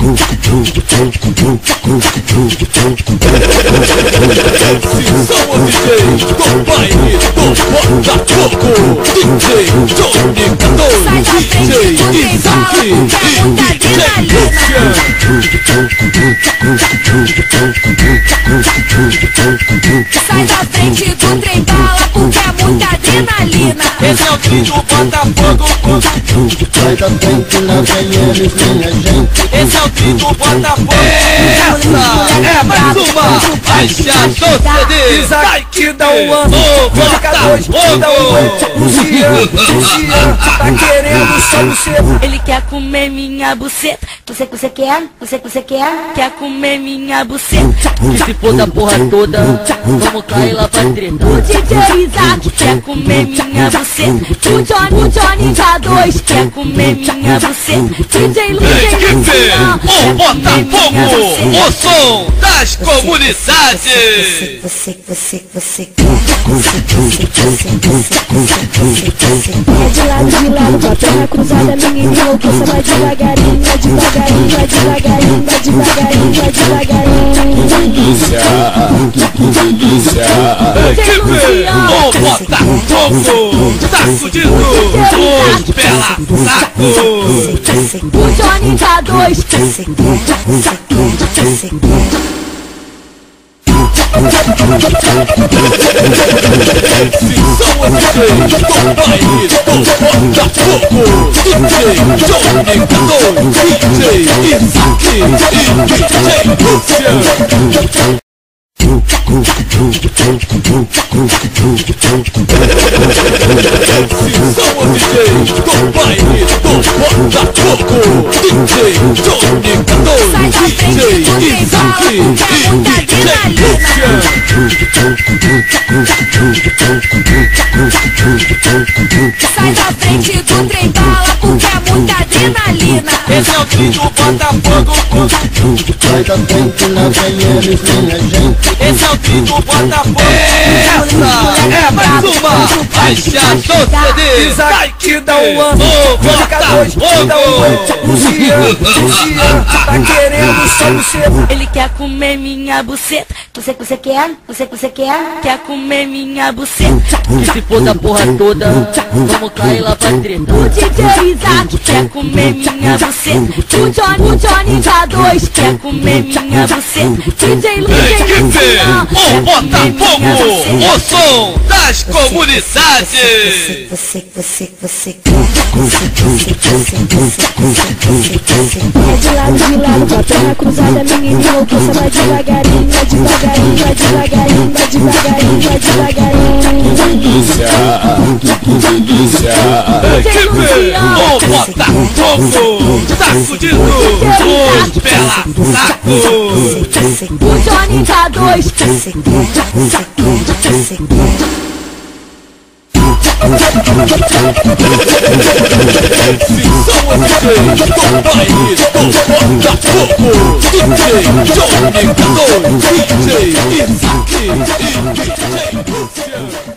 Sai da frente do trem bala porque é muita adrenalina. Esse é o trio do Botafogo. Sai da frente, lá vem eles, vem a gente. Esse é o trio do Botafogo. Essa é mais uma faixa do CD. Isaac que dá um ano, Botafogo. dá um ano. O Jean tá querendo só buceta. Ele quer comer minha buceta. Você quer? Você quer? Quer comer minha buceta? Se for da porra toda, vamos cair lá pra treta. O DJ Isaac quer comer minha buceta. O Johnny K2 quer comer minha buceta. DJ Luciano O Botafogo, o som das comunidades. Você quer? É de lado, com a perna cruzada, minha enlouqueça. Vai devagarinho, vai devagarinho, vai devagarinho, vai devagarinho, vai devagarinho. O Botafogo tá fudido os pela saco. O Johnny K2 Sai da frente do trem bala porque é muita adrenalina. Esse é o trio do Botafogo. Sai da frente, lá vem eles, vem a gente. Esse é o trio do Botafogo. Essa é mais uma faixa do CD. Isaac que dá um ano, O K2 dá um ano. O Jean tá querendo só buceta. Ele quer comer minha buceta. Você quer? Você quer? Quer comer minha buceta? Se for da porra toda, vamos cair lá pra treta. O DJ Isaac quer comer minha buceta. O Johnny K2 quer comer minha buceta. DJ Luciano O Botafogo, o som das comunidades. Você quer? É de lado, com a perna cruzada, minha enlouqueça. Vai devagarinho, vai devagarinho, vai devagarinho, vai devagarinho, vai devagarinho. O Botafogo tá fudido os pela saco. O Johnny K2 DJ